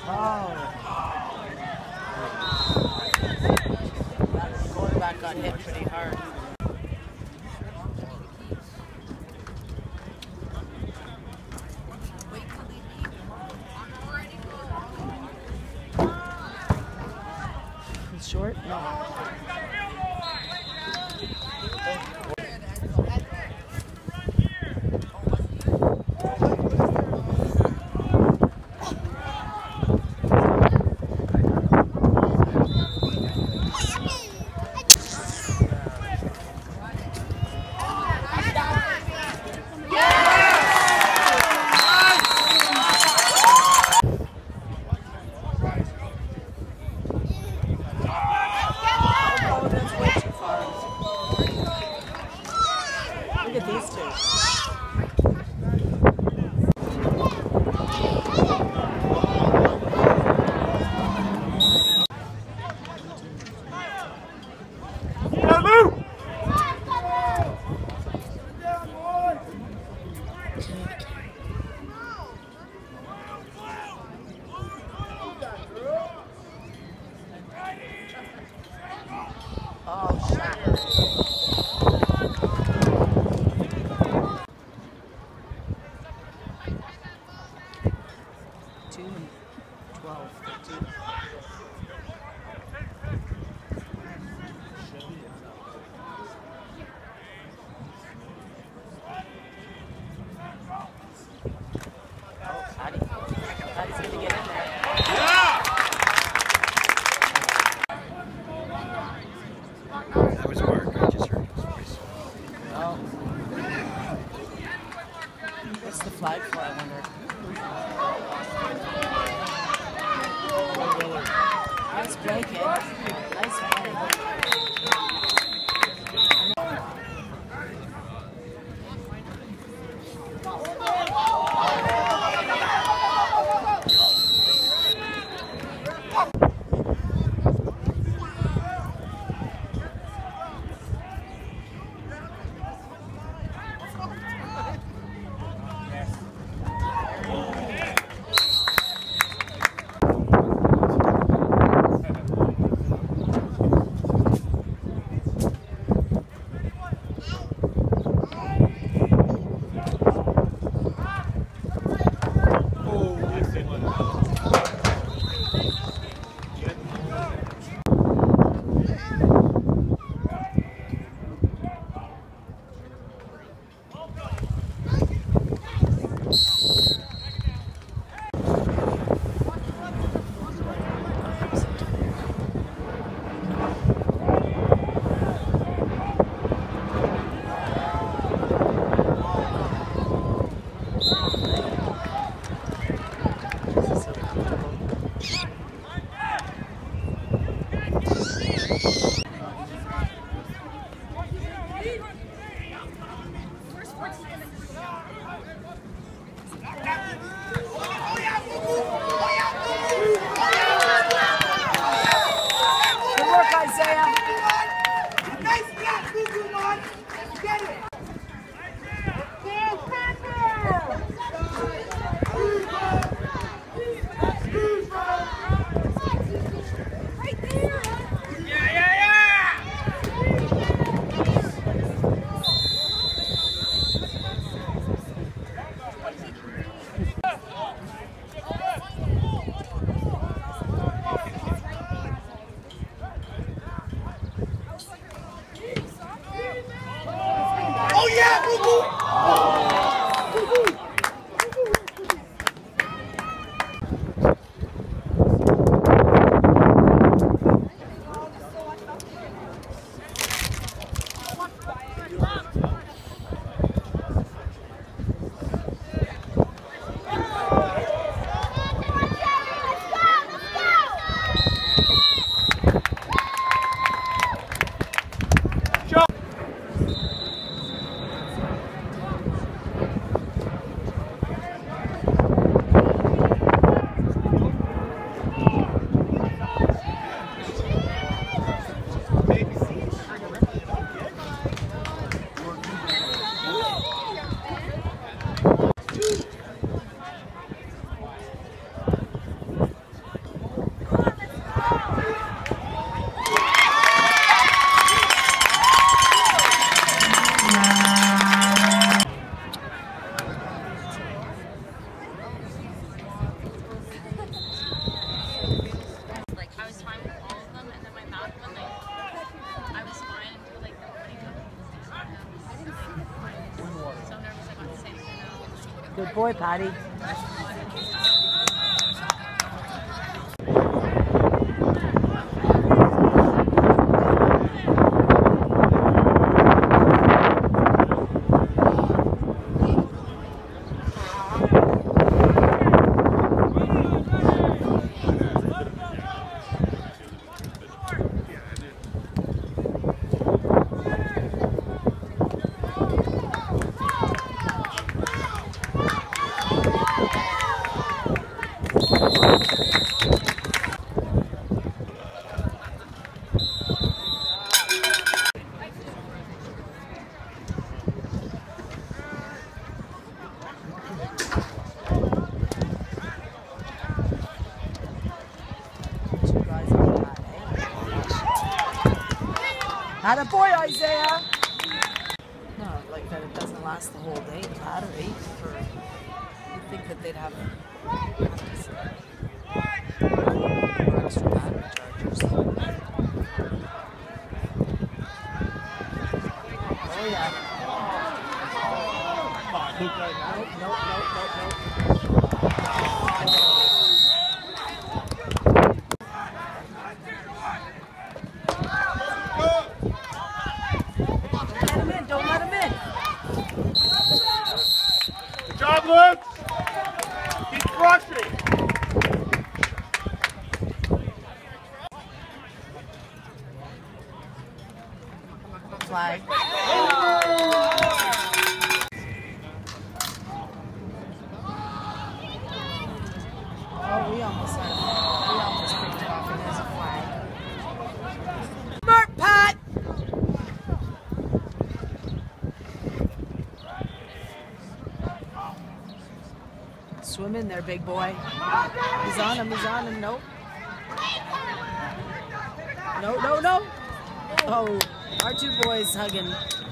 Oh. That quarterback got hit pretty hard. He's short? No. Look at these two. Oh, shot. 12, 13. Patty's gonna get in there. That was Mark. I just heard his voice. Oh. What's the flag for, I wonder? Nice play, kid. Nice play. boy, Patty. Not a boy, Isaiah. No, like that it doesn't last the whole day, the battery. You'd think that they'd have extra battery chargers. Oh yeah. Nope. Don't let him in. Good job, Luke. Keep crushing. Flag. Oh, we almost picked it off, and there's a flag. Smart Pat! Swim in there, big boy. He's on him, nope. No. Oh, our two boys hugging.